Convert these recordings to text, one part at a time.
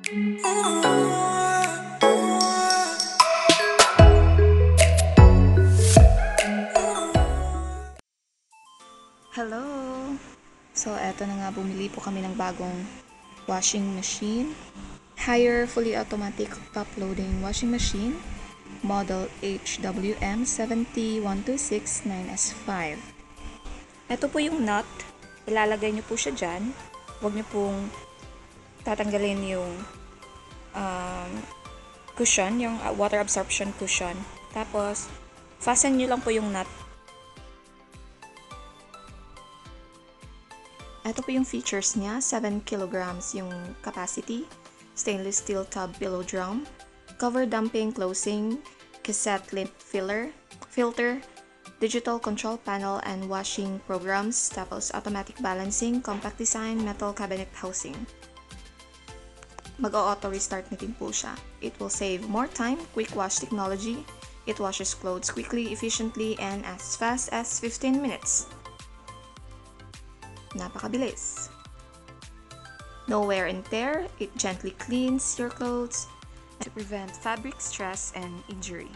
Hello! So, eto na nga, bumili po kami ng bagong washing machine. Haier fully automatic top-loading washing machine, model HWM 70126-9S5. Ito po yung nut. Ilalagay nyo po siya dyan. Huwag nyo pong tatanggalin yung cushion, yung water absorption cushion. Tapos, fasten nyo lang po yung nut. Ito po yung features niya, 7 kilograms yung capacity, stainless steel tub pillow drum, cover dumping closing, cassette lint filter, digital control panel and washing programs, tapos automatic balancing, compact design, metal cabinet housing. Mag-auto restart na din po siya. It will save more time, quick wash technology. It washes clothes quickly, efficiently, and as fast as 15 minutes. Napakabilis. No wear and tear, it gently cleans your clothes to prevent fabric stress and injury.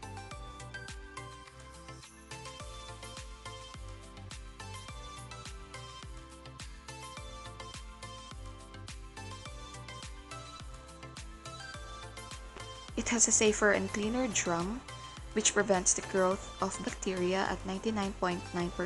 It has a safer and cleaner drum, which prevents the growth of bacteria at 99.9%.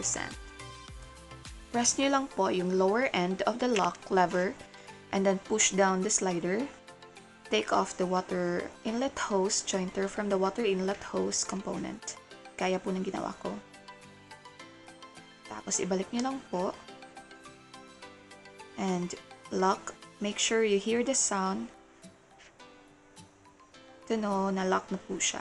Press nyo lang po yung lower end of the lock lever and then push down the slider. Take off the water inlet hose jointer from the water inlet hose component. Kaya po ng ginawa ko. Tapos ibalik nyo lang po. And lock. Make sure you hear the sound to know na lock na po siya.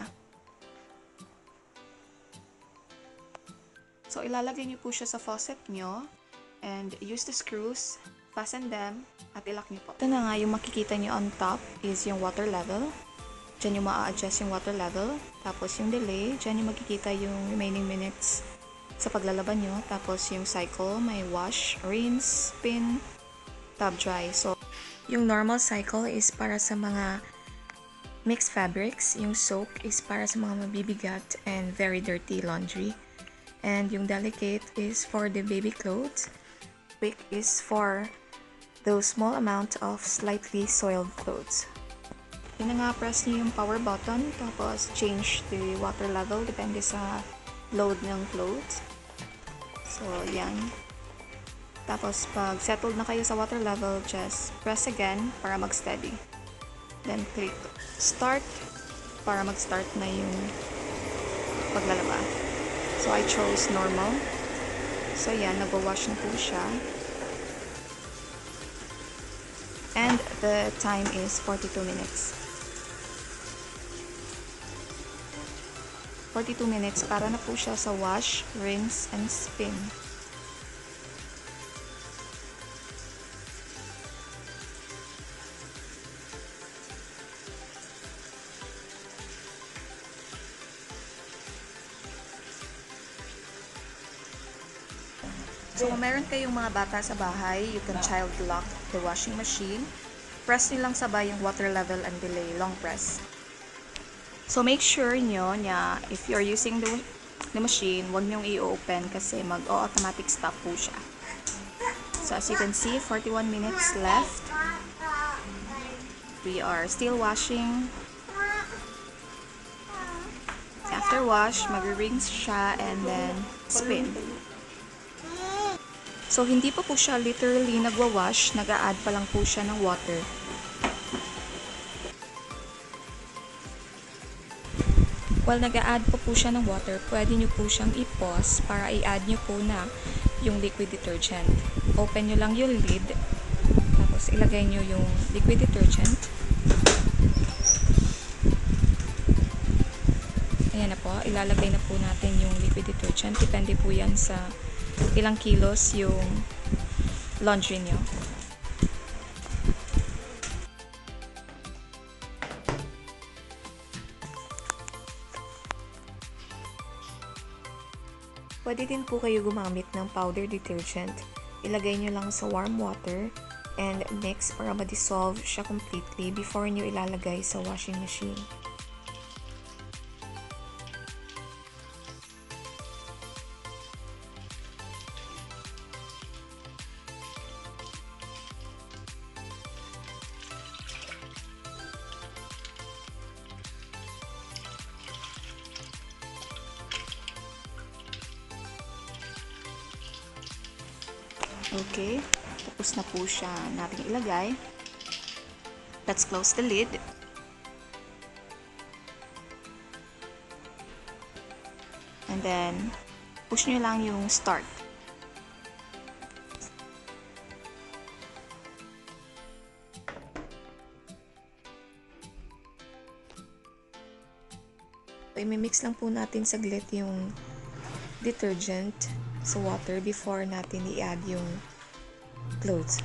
So ilalagay nyo po siya sa faucet nyo. And use the screws, fasten them, at ilock nyo po. Ito na nga, yung makikita nyo on top is yung water level. Diyan yung ma-adjust yung water level. Tapos yung delay, diyan yung makikita yung remaining minutes sa paglalaban nyo. Tapos yung cycle, may wash, rinse, spin, tub dry. So, yung normal cycle is para sa mga mixed fabrics. Yung soak is para sa mga mabibigat and very dirty laundry. And yung delicate is for the baby clothes. Quick is for those small amount of slightly soiled clothes. Yun na nga, press niyo yung power button, tapos change the water level depende sa load ng clothes. So, yan. Tapos, pag settled na kayo sa water level, just press again para mag-steady. Then, click start para mag-start na yung paglalaba. So, I chose normal. So, yan. Nag-wash na po siya. And the time is 42 minutes. 42 minutes para na po siya sa wash, rinse, and spin. So, kung meron kayong mga bata sa bahay, you can child lock the washing machine. Press nyo lang sabay yung water level and delay, long press. So, make sure nyo na if you're using the machine, huwag nyong i-open kasi mag-automatic stop po siya. So, as you can see, 41 minutes left. We are still washing. After wash, mag-rinse siya and then spin. So, hindi pa po siya literally nagwa-wash, nag-a-add pa lang po siya ng water. While nag-a-add pa po siya ng water, pwede nyo po siyang i-pause para i-add nyo po na yung liquid detergent. Open nyo lang yung lid, tapos ilagay nyo yung liquid detergent. Ayan na po, ilalagay na po natin yung liquid detergent. Depende po yan sa ilang kilos yung laundry nyo. Pwede din po kayo gumamit ng powder detergent. Ilagay nyo lang sa warm water, and mix para ma-dissolve siya completely before nyo ilalagay sa washing machine. Okay, tapos na po siya natin ilagay. Let's close the lid. And then, push nyo lang yung start. So, imimix lang po natin saglit yung detergent sa water before natin i-add yung clothes.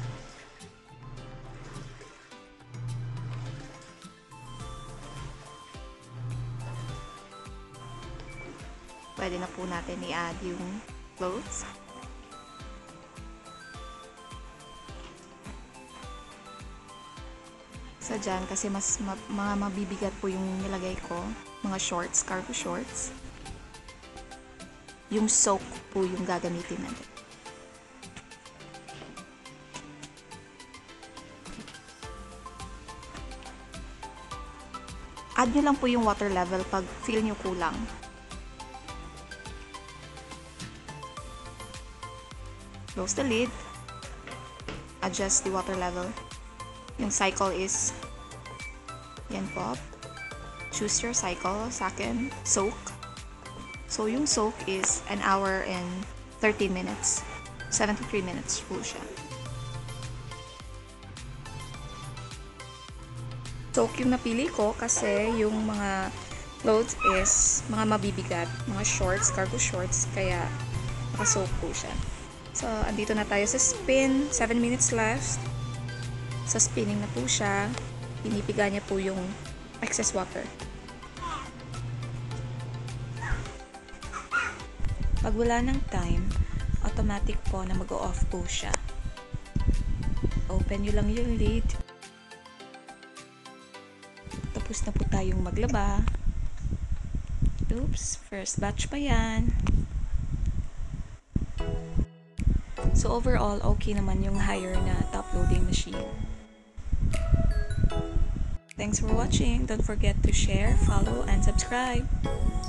Pwede na po natin i-add yung clothes. So dyan, kasi mas mga mabibigat po yung nilagay ko, mga shorts, cargo shorts. Yung soak po yung gagamitin natin. Add nyo lang po yung water level pag feel nyo kulang. Close the lid. Adjust the water level. Yung cycle is, yan po. Choose your cycle. Sa akin, soak. So, yung soak is 1 hour and 30 minutes. 73 minutes po siya. Soak yung napili ko kasi yung mga clothes is mga mabibigat. Mga shorts, cargo shorts. Kaya, naka-soak po siya. So, andito na tayo sa spin. 7 minutes left. Sa spinning na po siya. Pinipiga niya po yung excess water. Pag wala ng time, automatic po na mag-off po siya. Open nyo lang yung lid. Tapos na po tayong maglaba. Oops, first batch pa yan. So overall, okay naman yung higher na top loading machine. Thanks for watching. Don't forget to share, follow, and subscribe.